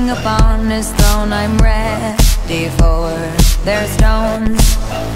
king upon his throne, I'm ready for their stones.